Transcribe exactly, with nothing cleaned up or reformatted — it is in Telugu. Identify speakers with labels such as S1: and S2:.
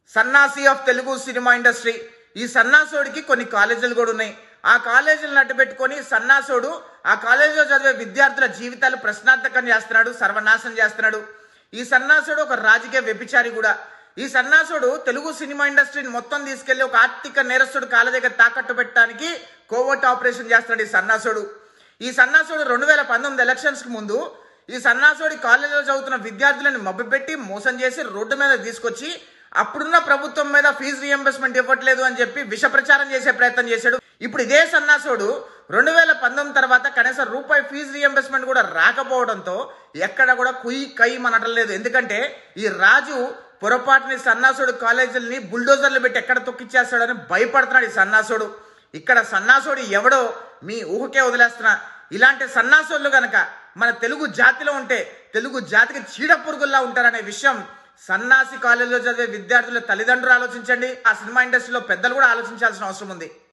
S1: సన్నాసి ఆఫ్ తెలుగు సినిమా ఇండస్ట్రీ. ఈ సన్నాసోడికి కొన్ని కాలేజీలు కూడా ఉన్నాయి. ఆ కాలేజీలను అడ్డుపెట్టుకొని సన్నాసోడు ఆ కాలేజీలో చదివే విద్యార్థుల జీవితాలు ప్రశ్నార్థకం చేస్తున్నాడు, సర్వనాశనం చేస్తున్నాడు. ఈ సన్నాసుడు ఒక రాజకీయ వ్యభిచారి కూడా. ఈ సన్నాసుడు తెలుగు సినిమా ఇండస్ట్రీని మొత్తం తీసుకెళ్లి ఒక ఆర్థిక నేరస్తుడు కాళ్ళ దగ్గర తాకట్టు పెట్టడానికి కోవర్ట్ ఆపరేషన్ చేస్తున్నాడు ఈ సన్నాసుడు. ఈ సన్నాసుడు రెండు వేల పంతొమ్మిది ఎలక్షన్స్ కి ముందు ఈ సన్నాసుడి కాలేజీలో చదువుతున్న విద్యార్థులను మభ్యపెట్టి మోసం చేసి రోడ్డు మీద తీసుకొచ్చి అప్పుడున్న ప్రభుత్వం మీద ఫీజు రియంబర్స్మెంట్ ఇవ్వట్లేదు అని చెప్పి విష ప్రచారం చేసే ప్రయత్నం చేశాడు. ఇప్పుడు ఇదే సన్నాసుడు రెండు వేల పంతొమ్మిది తర్వాత కనీసం రూపాయి ఫీజు రియంబర్స్మెంట్ కూడా రాకపోవడంతో ఎక్కడ కూడా కుయి కై అనటలేదు. ఎందుకంటే ఈ రాజు పొరపాటుని సన్నాసుడు కాలేజీలని బుల్డోజర్లు పెట్టి ఎక్కడ తొక్కిచ్చేస్తాడని భయపడుతున్నాడు ఈ సన్నాసుడు. ఇక్కడ సన్నాసుడు ఎవడో మీ ఊహకే వదిలేస్తున్నా. ఇలాంటి సన్నాసులు గనక మన తెలుగు జాతిలో ఉంటే తెలుగు జాతికి చీడ పురుగుల్లా ఉంటారనే విషయం సన్నాసి కాలేజీలో చదివే విద్యార్థుల తల్లిదండ్రులు ఆలోచించండి. ఆ సినిమా ఇండస్ట్రీలో పెద్దలు కూడా ఆలోచించాల్సిన అవసరం ఉంది.